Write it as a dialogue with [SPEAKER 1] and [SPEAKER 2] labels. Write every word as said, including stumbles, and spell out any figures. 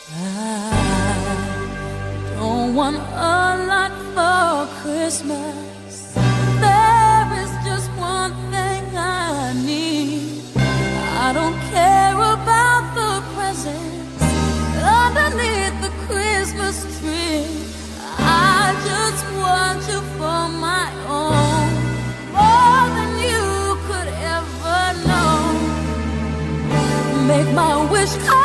[SPEAKER 1] I don't want a lot for Christmas. There is just one thing I need. I don't care about the presents underneath the Christmas tree. I just want you for my own, more than you could ever know. Make my wish come